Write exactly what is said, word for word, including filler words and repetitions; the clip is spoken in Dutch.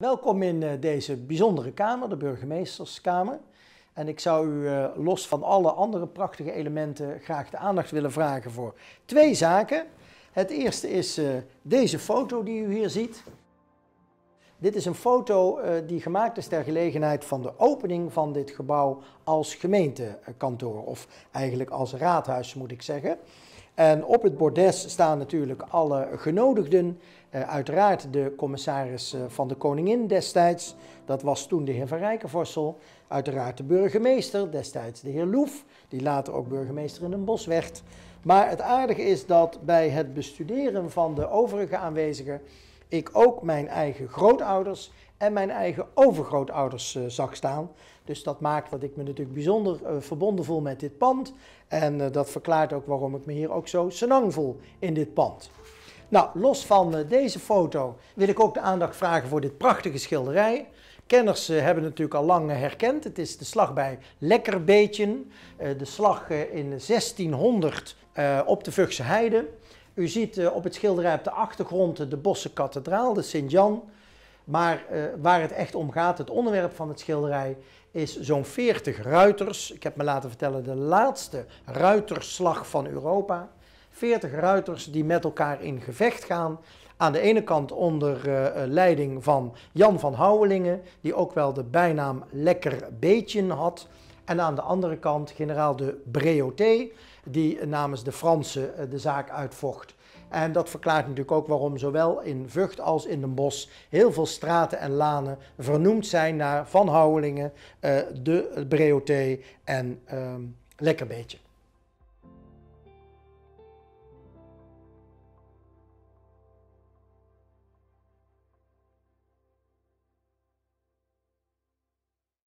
Welkom in uh, deze bijzondere kamer, de burgemeesterskamer. En ik zou u uh, los van alle andere prachtige elementen graag de aandacht willen vragen voor twee zaken. Het eerste is uh, deze foto die u hier ziet. Dit is een foto uh, die gemaakt is ter gelegenheid van de opening van dit gebouw als gemeentekantoor, of eigenlijk als raadhuis moet ik zeggen. En op het bordes staan natuurlijk alle genodigden, uh, uiteraard de commissaris uh, van de Koningin destijds, dat was toen de heer Van Rijkenvorsel, uiteraard de burgemeester, destijds de heer Loef, die later ook burgemeester in Den Bosch werd. Maar het aardige is dat bij het bestuderen van de overige aanwezigen ik ook mijn eigen grootouders en mijn eigen overgrootouders uh, zag staan. Dus dat maakt dat ik me natuurlijk bijzonder uh, verbonden voel met dit pand. En uh, dat verklaart ook waarom ik me hier ook zo senang voel in dit pand. Nou, los van uh, deze foto wil ik ook de aandacht vragen voor dit prachtige schilderij. Kenners uh, hebben het natuurlijk al lang uh, herkend. Het is de slag bij Lekkerbeetjen. Uh, de slag uh, in zestienhonderd uh, op de Vughtse Heide. U ziet uh, op het schilderij op de achtergrond uh, de Bosse kathedraal, de Sint-Jan. Maar uh, waar het echt om gaat, het onderwerp van het schilderij, is zo'n veertig ruiters. Ik heb me laten vertellen de laatste ruitersslag van Europa. veertig ruiters die met elkaar in gevecht gaan. Aan de ene kant onder uh, leiding van Jan van Houwelingen, die ook wel de bijnaam Lekkerbeetjen had. En aan de andere kant generaal de Bréauté, die namens de Fransen uh, de zaak uitvocht. En dat verklaart natuurlijk ook waarom zowel in Vught als in Den Bosch heel veel straten en lanen vernoemd zijn naar Van Houwelingen, uh, de Bréauté en uh, Lekkerbeetje.